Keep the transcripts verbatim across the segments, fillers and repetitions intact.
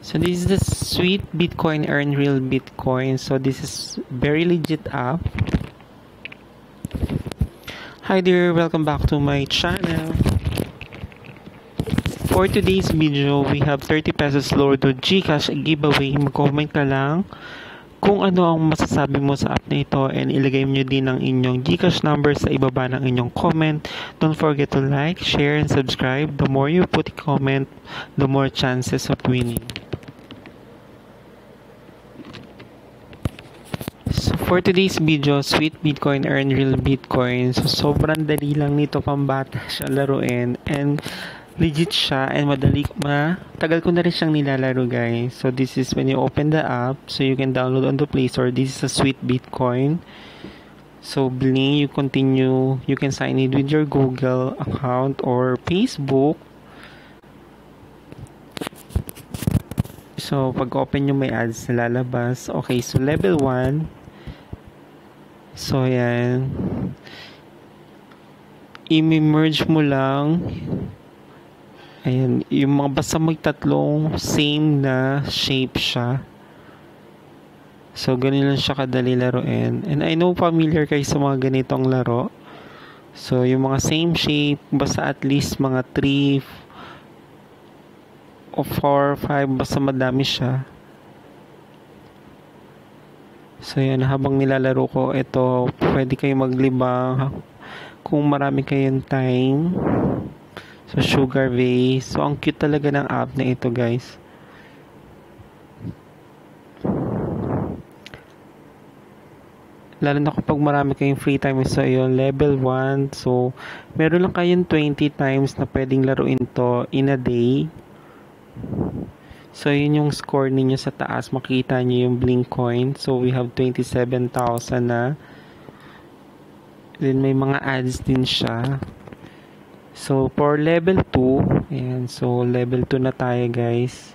So this is the sweet Bitcoin earn real Bitcoin. So this is very legit app. Hi there, welcome back to my channel. For today's video, we have thirty pesos lower to GCASH giveaway. Mag-comment ka lang kung ano ang masasabi mo sa app na ito and ilagay nyo din ang inyong GCash number sa ibaba ng inyong comment. Don't forget to like, share, and subscribe. The more you put a comment, the more chances of winning. So for today's video, sweet Bitcoin earn real Bitcoin. So sobrang dali lang nito, pambata siya laruin and legit siya and madali ma tagal ko na rin siyang nilalaro, guys. So this is when you open the app, so you can download on the Play Store. This is a sweet Bitcoin. So bling, you continue, you can sign in with your Google account or Facebook. So pag open nyo may ads na lalabas. Okay, so level one. So yan, i-merge mo lang. Ayan, yung mga basta may tatlong same na shape siya. So, ganun lang siya kadali laruin. And I know familiar kayo sa mga ganitong laro. So, yung mga same shape, basta at least mga three o four, five, basta madami siya. So, yan, habang nilalaro ko, ito, pwede kayo maglibang kung marami kayong time. So, sugar vase. So, ang cute talaga ng app na ito, guys. Lalo na kapag marami kayong free time. So, yun, level one. So, meron lang kayong twenty times na pwedeng laruin to in a day. So, yun yung score ninyo sa taas. Makita nyo yung bling coin. So, we have twenty-seven thousand na. Then, may mga ads din siya. So, for level two, ayan, so level two na tayo, guys.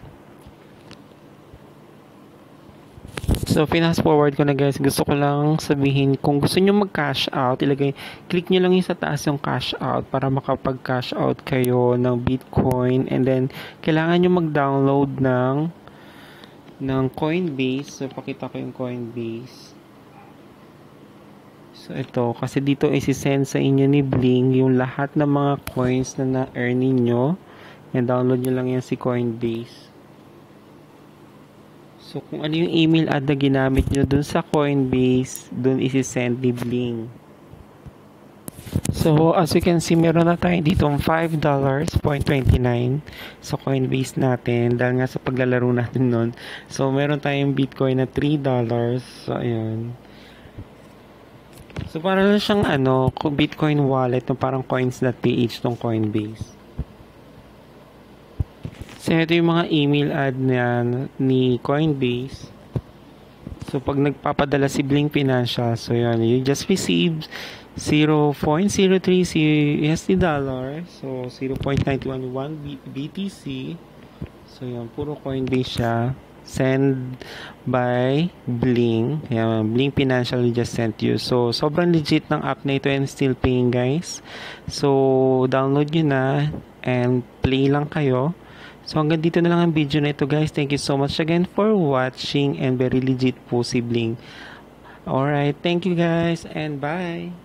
So, fast forward ko na, guys. Gusto ko lang sabihin, kung gusto nyo mag-cash out, ilagay, click nyo lang yung sa taas yung cash out para makapag-cash out kayo ng Bitcoin. And then, kailangan nyo mag-download ng ng Coinbase. So, pakita ko yung Coinbase. So, ito. Kasi dito isi-send sa inyo ni Bling yung lahat ng mga coins na na-earn ninyo. And download nyo lang yan si Coinbase. So, kung ano yung email ad na ginamit nyo dun sa Coinbase, dun isi-send ni Bling. So, as you can see, meron na tayo dito five dollars and twenty-nine sa Coinbase natin. Dahil nga sa paglalaro natin nun. So, meron tayong Bitcoin na three dollars. So, ayun. So, parang lang siyang ano, Bitcoin wallet, no, parang coins.ph tong Coinbase. So, ito yung mga email ad na ni Coinbase. So, pag nagpapadala si Bling Financial, so yun, you just received zero point zero three U S D dollar. So, zero point nine one one B T C. So, yun, puro Coinbase siya. Send by Bling. Yan, Bling Financial just sent you. So, sobrang legit ng app na ito and still paying, guys. So, download nyo na and play lang kayo. So, hanggang dito na lang ang video na ito, guys. Thank you so much again for watching and very legit po si Bling. Alright, thank you guys and bye!